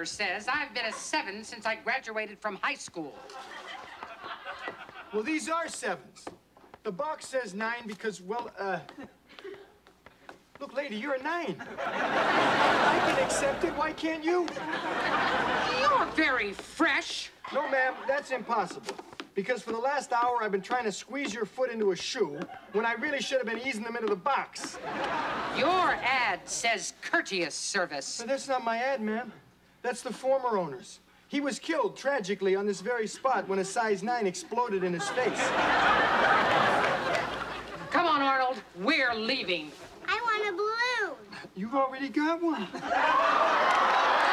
paper says I've been a 7 since I graduated from high school. Well, these are 7s. The box says 9 because, well, look, lady, you're a 9. I can accept it. Why can't you? You're very fresh. No, ma'am, that's impossible. Because for the last hour, I've been trying to squeeze your foot into a shoe when I really should have been easing them into the box. Your ad says courteous service. But that's not my ad, ma'am. That's the former owner's. He was killed tragically on this very spot when a size 9 exploded in his face. Come on, Arnold. We're leaving. I want a balloon. You've already got one.